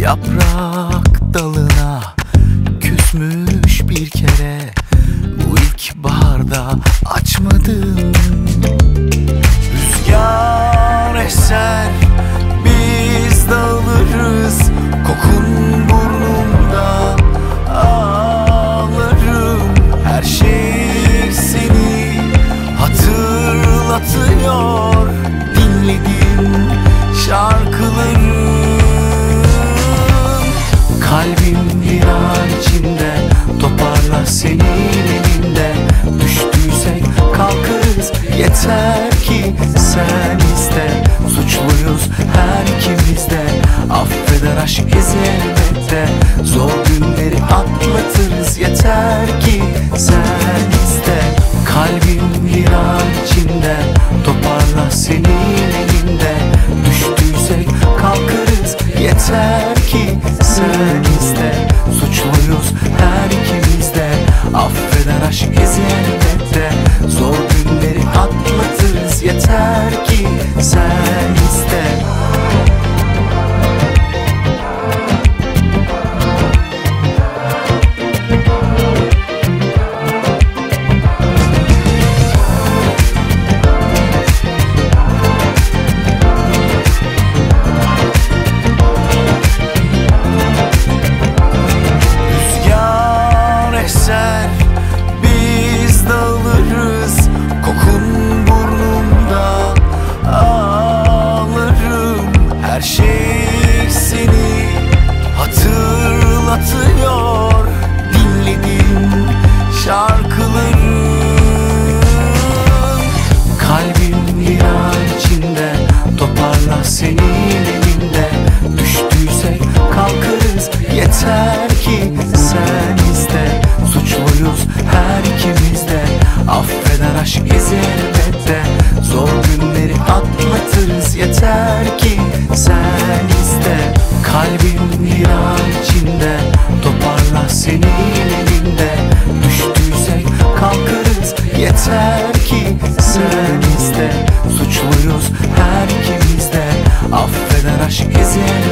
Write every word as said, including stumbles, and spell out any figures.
Yaprak dalına küsmüş bir kere, bu ilkbaharda açmadım. Rüzgar eser, biz dağılırız, kokun burnumda ağlarım. Her şey seni hatırlatıyor, dinlediğim şarkılarım. Kalbim bir an içinde, toparla senin elinde. Düştüysek kalkarız, yeter ki sen iste. Suçluyuz her ikimiz de, affeder aşk bizi elbette. Zor günleri atlatırız, yeter ki sen iste. Kalbim bir an içinde, toparla senin elinde. Düştüysek kalkarız, yeter ki sen iste. Suçluyuz her ikimiz de, affeder aşk bizi elbette. Zor günleri atlatırız, yeter ki sen iste. Biz dağılırız, kokun burnumda ağlarım. Her şey seni hatırlatıyor, dinlediğim şarkılarım. Kalbim bir an içinde, toparla senin elinde. Düştüysek kalkarız, yeter ki sen iste. Suçluyuz her ikimiz de, affeder aşk bizi elbette. Zor günleri atlatırız, yeter ki sen iste. Kalbim bir an içinde, toparla senin elinde. Düştüysek kalkarız, yeter ki sen iste. Suçluyuz her ikimiz de, affeder aşk bizi elbette.